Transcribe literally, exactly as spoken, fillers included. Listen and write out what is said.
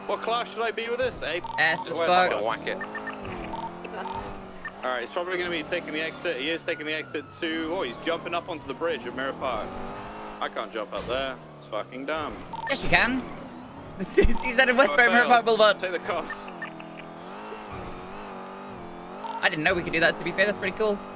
What class should I be with this? A? S as Where's fuck. the whack it. Alright, he's probably going to be taking the exit. He is taking the exit to... Oh, he's jumping up onto the bridge at Mirror Park. I can't jump up there. It's fucking dumb. Yes, you can. He's at Westbury Oh, Mirror Park Boulevard. Take the cost. I didn't know we could do that, to be fair. That's pretty cool.